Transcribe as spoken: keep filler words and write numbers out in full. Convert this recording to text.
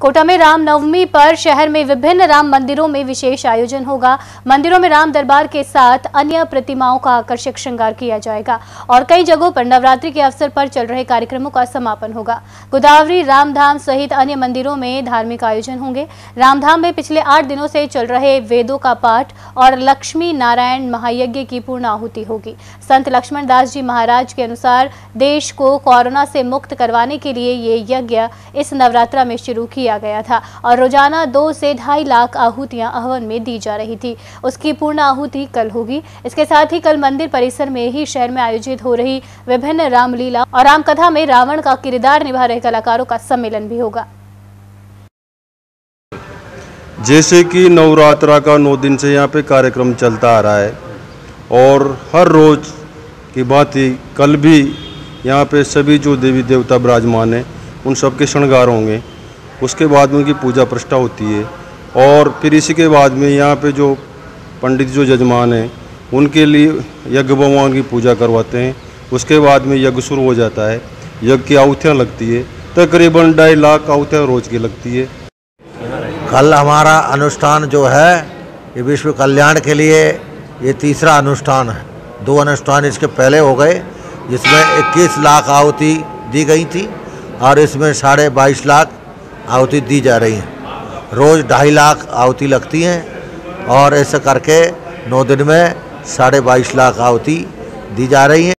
कोटा में रामनवमी पर शहर में विभिन्न राम मंदिरों में विशेष आयोजन होगा। मंदिरों में राम दरबार के साथ अन्य प्रतिमाओं का आकर्षक श्रृंगार किया जाएगा और कई जगहों पर नवरात्रि के अवसर पर चल रहे कार्यक्रमों का समापन होगा। गोदावरी रामधाम सहित अन्य मंदिरों में धार्मिक आयोजन होंगे। रामधाम में पिछले आठ दिनों से चल रहे वेदों का पाठ और लक्ष्मी नारायण महायज्ञ की पूर्ण आहुति होगी। संत लक्ष्मण दास जी महाराज के अनुसार देश को कोरोना से मुक्त करवाने के लिए ये यज्ञ इस नवरात्रा में शुरू किया गया था और रोजाना दो से ढाई लाख आहुतियां हवन में दी जा रही थी। उसकी पूर्ण आहुति कल होगी। इसके साथ ही कल मंदिर परिसर में ही शहर में आयोजित हो रही विभिन्न रामलीला और रामकथा में रावण का किरदार निभा रहे कलाकारों का सम्मेलन भी होगा। जैसे कि नवरात्रा का नौ दिन से यहाँ पे कार्यक्रम चलता आ रहा है और हर रोज की बात ही कल भी यहाँ पे सभी जो देवी देवता विराजमान हैं उन सब के श्रृंगार होंगे। उसके बाद में उनकी पूजा प्रतिष्ठा होती है और फिर इसी के बाद में यहाँ पे जो पंडित जो जजमान हैं उनके लिए यज्ञ भगवान की पूजा करवाते हैं। उसके बाद में यज्ञ शुरू हो जाता है। यज्ञ की आहुतियाँ लगती है, तकरीबन ढाई लाख आहुतियाँ रोज की लगती है। कल हमारा अनुष्ठान जो है ये विश्व कल्याण के लिए ये तीसरा अनुष्ठान है। दो अनुष्ठान इसके पहले हो गए जिसमें इक्कीस लाख आहुति दी गई थी और इसमें साढ़े बाईस लाख आहुति दी जा रही है। रोज़ ढाई लाख आहुति लगती हैं और ऐसे करके नौ दिन में साढ़े बाईस लाख आहुति दी जा रही है।